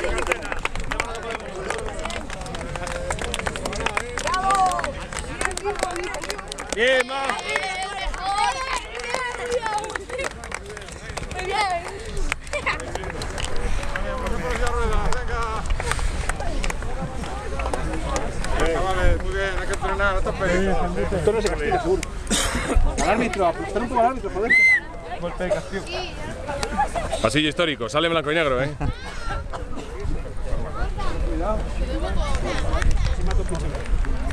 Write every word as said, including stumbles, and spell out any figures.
Bien, más. Muy bien. Chavales, muy bien, hay que entrenar a tope. Esto no se castiga, seguro. Al árbitro, aplastar un poco al árbitro, joder. Golpe de castigo. Pasillo histórico, sale en blanco y negro, ¿eh? Cuidado.